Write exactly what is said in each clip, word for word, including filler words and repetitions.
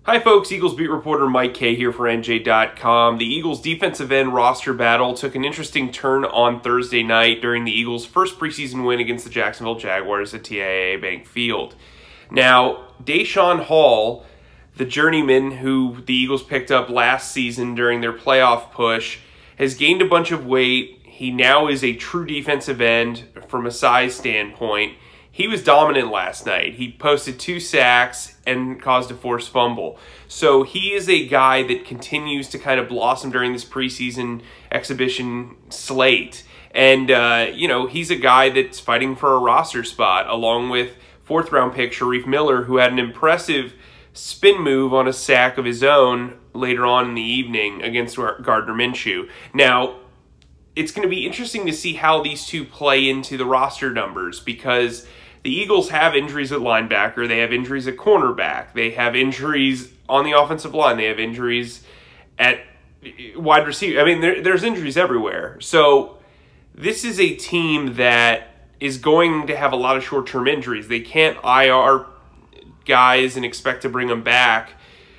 Hi folks, Eagles beat reporter Mike Kaye here for N J dot com. The Eagles defensive end roster battle took an interesting turn on Thursday night during the Eagles' first preseason win against the Jacksonville Jaguars at T I A A Bank Field. Now, Daeshon Hall, the journeyman who the Eagles picked up last season during their playoff push, has gained a bunch of weight. He now is a true defensive end from a size standpoint. He was dominant last night. He posted two sacks and caused a forced fumble. So he is a guy that continues to kind of blossom during this preseason exhibition slate. And, uh, you know, he's a guy that's fighting for a roster spot, along with fourth round pick Shareef Miller, who had an impressive spin move on a sack of his own later on in the evening against Gardner Minshew. Now, it's going to be interesting to see how these two play into the roster numbers, because the Eagles have injuries at linebacker, they have injuries at cornerback, they have injuries on the offensive line, they have injuries at wide receiver. I mean, there, there's injuries everywhere. So this is a team that is going to have a lot of short-term injuries. They can't I R guys and expect to bring them back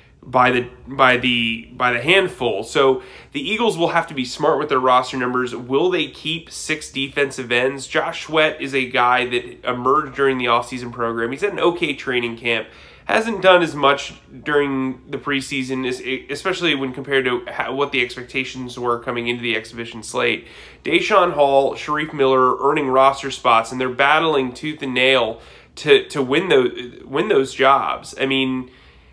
by the by the by the handful. So the Eagles will have to be smart with their roster numbers. Will they keep six defensive ends? Josh Sweat is a guy that emerged during the offseason program. He's at an okay training camp. Hasn't done as much during the preseason, especially when compared to what the expectations were coming into the exhibition slate. Daeshon Hall, Shareef Miller earning roster spots, and they're battling tooth and nail to to win those win those jobs. I mean,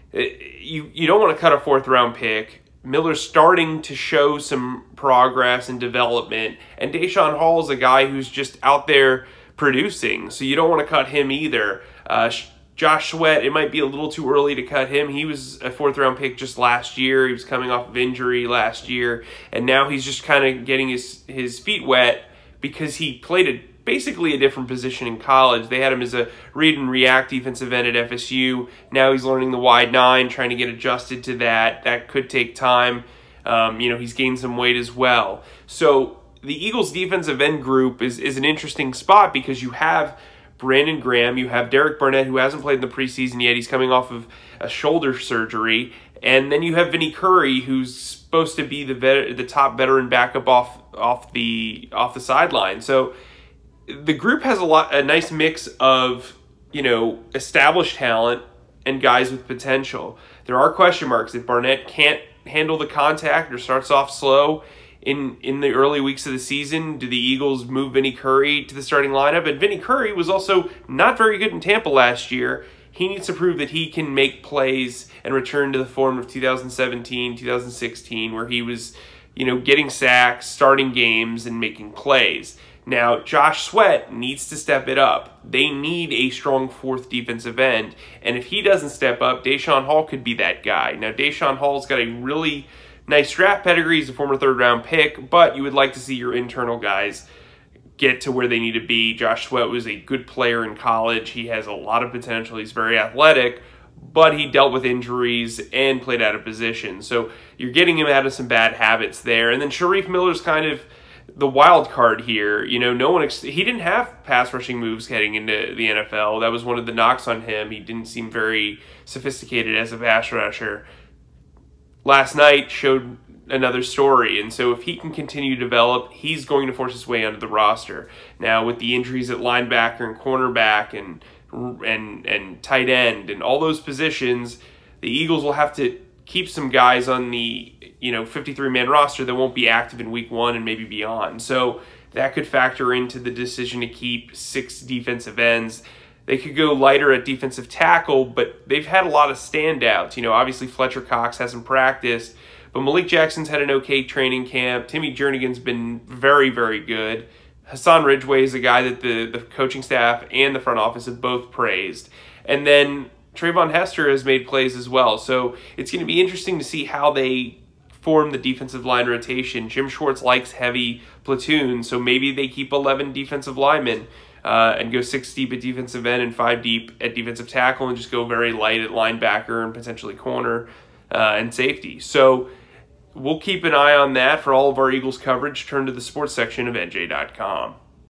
You, you don't want to cut a fourth round pick. Miller's starting to show some progress and development. And Daeshon Hall is a guy who's just out there producing. So you don't want to cut him either. Uh, Josh Sweat, it might be a little too early to cut him. He was a fourth round pick just last year. He was coming off of injury last year. And now he's just kind of getting his, his feet wet because he played a basically a different position in college. They had him as a read and react defensive end at F S U. Now he's learning the wide nine, trying to get adjusted to that. That could take time. Um, you know, he's gained some weight as well. So the Eagles defensive end group is, is an interesting spot because you have Brandon Graham, you have Derek Barnett, who hasn't played in the preseason yet. He's coming off of a shoulder surgery. And then you have Vinny Curry, who's supposed to be the vet, the top veteran backup off off the off the sideline. So the group has a lot, a nice mix of, you know, established talent and guys with potential. There are question marks. If Barnett can't handle the contact or starts off slow in, in the early weeks of the season, do the Eagles move Vinny Curry to the starting lineup? And Vinny Curry was also not very good in Tampa last year. He needs to prove that he can make plays and return to the form of two thousand seventeen, two thousand sixteen, where he was, you know, getting sacks, starting games, and making plays. Now, Josh Sweat needs to step it up. They need a strong fourth defensive end. And if he doesn't step up, Daeshon Hall could be that guy. Now, Daeshon Hall's got a really nice draft pedigree. He's a former third-round pick, but you would like to see your internal guys get to where they need to be. Josh Sweat was a good player in college. He has a lot of potential. He's very athletic, but he dealt with injuries and played out of position. So you're getting him out of some bad habits there. And then Shareef Miller's kind of the wild card here. You know, no one ex he didn't have pass rushing moves heading into the N F L. That was one of the knocks on him. He didn't seem very sophisticated as a pass rusher. Last night showed another story, and so if he can continue to develop, he's going to force his way onto the roster. Now, with the injuries at linebacker and cornerback and and and tight end and all those positions, the Eagles will have to keep some guys on the, you know, fifty-three man roster that won't be active in week one and maybe beyond. So that could factor into the decision to keep six defensive ends. They could go lighter at defensive tackle, but they've had a lot of standouts. You know, obviously Fletcher Cox hasn't practiced, but Malik Jackson's had an okay training camp. Timmy Jernigan's been very, very good. Hassan Ridgeway is a guy that the, the coaching staff and the front office have both praised. And then Trayvon Hester has made plays as well. So it's going to be interesting to see how they form the defensive line rotation. Jim Schwartz likes heavy platoons, so maybe they keep eleven defensive linemen uh, and go six deep at defensive end and five deep at defensive tackle and just go very light at linebacker and potentially corner uh, and safety. So we'll keep an eye on that. For all of our Eagles coverage, turn to the sports section of N J dot com.